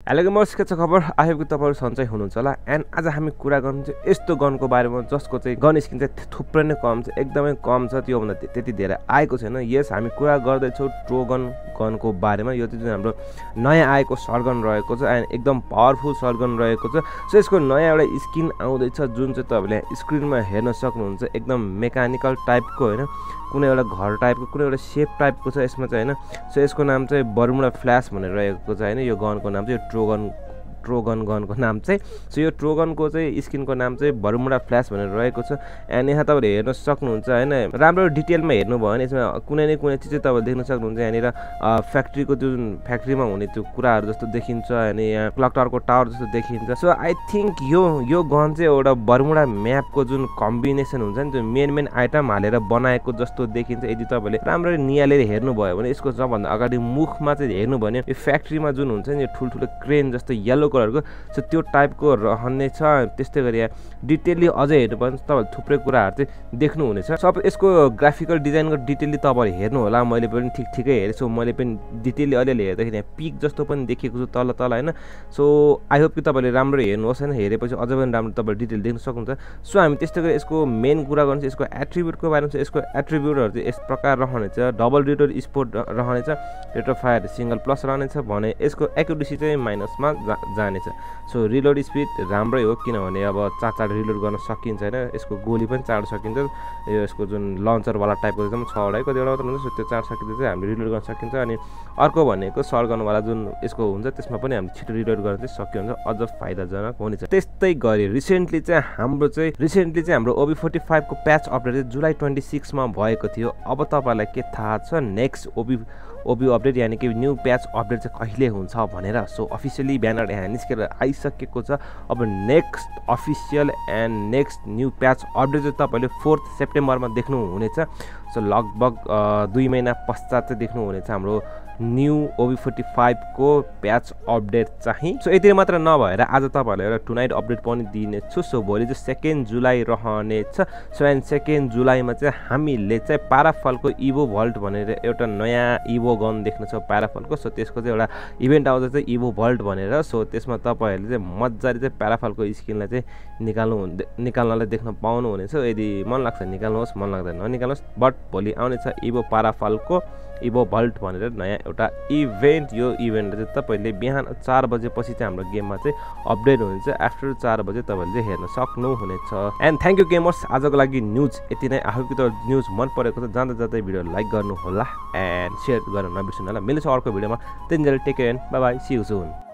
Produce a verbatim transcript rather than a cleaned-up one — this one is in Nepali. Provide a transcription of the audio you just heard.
हेलो गेमर्स, के छ खबर? आई होप कि तपाईहरु सन्चै हुनुहुन्छ होला। एन्ड आज हामी कुरा गर्नु चाहिँ यस्तो गनको बारेमा जसको चाहिँ गन स्किन चाहिँ थुप्रै नै कम छ, एकदमै कम छ, त्यो भन्दा त्यति धेरै आएको छैन। यस, हामी कुरा गर्दै छौं ट्रोगन गनको बारेमा। यो चाहिँ हाम्रो नयाँ आएको शटगन रहेको छ एन्ड एकदम पावरफुल शटगन रहेको छ। सो यसको नयाँ एउटा स्किन आउँदै छ जुन चाहिँ तपाईले स्क्रिनमा हेर्न सक्नुहुन्छ। एकदम मेकानिकल टाइपको हैन, कुनै एउटा घर टाइपको, कुनै एउटा सेप टाइपको छ यसमा चाहिँ हैन। सो यसको नाम चाहिँ बर्मुडा फ्ल्याश भनेर रहेको छ हैन। यो गनको नाम चाहिँ ट्रोगन ट्रोगन गनको नाम चाहिँ। सो यो ट्रोगनको चाहिँ स्किनको नाम चाहिँ बर्मुडा फ्ल्याश भनेर रहेको छ। एन्ड यहाँ तपाईँले हेर्न सक्नुहुन्छ हैन, राम्रो डिटेलमा हेर्नुभयो भने यसमा कुनै न कुनै चिज चाहिँ तपाईँले देख्न सक्नुहुन्छ। यहाँनिर फ्याक्ट्रीको जुन फ्याक्ट्रीमा हुने त्यो कुराहरू जस्तो देखिन्छ अनि यहाँ क्लक टावरको टावर जस्तो देखिन्छ। सो आई थिङ्क यो यो गन चाहिँ एउटा बर्मुडा म्यापको जुन कम्बिनेसन हुन्छ नि, त्यो मेन मेन आइटम हालेर बनाएको जस्तो देखिन्छ। यदि तपाईँले राम्ररी निहालेर हेर्नुभयो भने यसको सबभन्दा अगाडि मुखमा चाहिँ हेर्नुभयो भने यो फ्याक्ट्रीमा जुन हुन्छ नि, यो ठुल्ठुलो क्रेन जस्तो येलो कलरको, सो त्यो टाइपको रहने छ। त्यस्तै गरी यहाँ डिटेलली अझै हेर्नु भने तपाईँले थुप्रै कुराहरू चाहिँ देख्नुहुनेछ। सब यसको ग्राफिकल डिजाइनको डिटेलली तपाईँले हेर्नु होला। मैले पनि ठिक ठिकै हेरेछु, मैले पनि डिटेलली अलिअलि हेर्दाखेरि यहाँ पिक जस्तो पनि देखेको छु तल तल हैन। सो आई होप कि तपाईँले राम्रो हेर्नुहोस् हैन, हेरेपछि अझै पनि राम्रो तपाईँले डिटेल देख्न सक्नुहुन्छ। सो हामी त्यस्तै गरी यसको मेन कुरा गर्नु चाहिँ यसको एट्रिब्युटको बारेमा चाहिँ। यसको एट्रिब्युटहरू चाहिँ यस प्रकार रहनेछ। डबल रिलोड स्पोर्ट रहनेछ, rate of fire single plus रहनेछ भने यसको एक्युरेसी चाहिँ माइनसमा जानेछ। सो रिलोड स्पिड राम्रै हो, किनभने अब चार चार रिलोड गर्न सकिन्छ हैन। यसको गोली पनि चाँडो सकिन्छ। यो यसको जुन लन्चरवाला टाइपको एकदम छवटा कतिवटा मात्र हुन्छ, त्यो चाँडो सकिन्छ चाहिँ हामीले रिलोड गर्न सकिन्छ। अनि अर्को भनेको सर्गनवाला जुन यसको हुन्छ त्यसमा पनि हामीले छिटो रिलोड गर्न चाहिँ सकियो हुन्छ, अझ फाइदाजनक हुनेछ। त्यस्तै गरी रिसेन्टली चाहिँ हाम्रो चाहिँ रिसेन्टली चाहिँ हाम्रो ओबी फोर्टी फाइभको प्याच अपडेट चाहिँ जुलाई ट्वेन्टी सिक्समा भएको थियो। अब तपाईँलाई के थाहा छ नेक्स्ट ओबी ओबी अपडेट यानि कि न्यू प्याच अपडेट चाहिँ कहिले हुन्छ भनेर? सो अफिसियली ब्यानर यहाँ निस्केर आइसकेको छ। अब next official and next new patch update चाहिँ तपाईँले फोर्थ सेप्टेम्बरमा देख्नुहुनेछ। सो लगभग दुई महिना पश्चात चाहिँ देख्नुहुनेछ हाम्रो न्यू ओबी फोर्टी फाइभको प्याच अपडेट चाहिँ। सो यति मात्र नभएर आज तपाईँहरूलाई एउटा टु नाइट अपडेट पनि दिनेछु। सो भोलि चाहिँ सेकेन्ड जुलाई रहनेछ। सो एन्ड सेकेन्ड जुलाईमा चाहिँ हामीले चाहिँ प्याराफलको इभो भल्ट भनेर एउटा नयाँ इभो गन देख्नेछौँ प्याराफलको। सो त्यसको चाहिँ एउटा इभेन्ट आउँछ चाहिँ इभो भल्ट भनेर। सो त्यसमा तपाईँहरूले चाहिँ मजाले चाहिँ प्याराफलको स्किनलाई चाहिँ निकाल्नु निकाल्नलाई देख्न पाउनुहुनेछ। यदि मन लाग्छ निकाल्नुहोस्, मन लाग्दैन ननिकाल्नुहोस्। बट भोलि आउनेछ इभो प्याराफलको इभो भल्ट भनेर नयाँ एउटा इभेन्ट। यो इभेन्ट चाहिँ तपाईँले बिहान चार बजेपछि चाहिँ हाम्रो गेममा चाहिँ अपडेट हुन्छ। आफ्टर चार बजे तपाईँले चाहिँ हेर्न सक्नुहुनेछ। एन्ड थ्याङ्क यू गेमर्स, आजको लागि न्युज यति नै। आफू कि त न्युज मन परेको छ जाँदा जाँदै भिडियो लाइक गर्नु होला एन्ड सेयर गर्न नबिर्सनु होला। मिल्छ अर्को भिडियोमा। त्यतिन्जेल take care and bye bye, see you soon.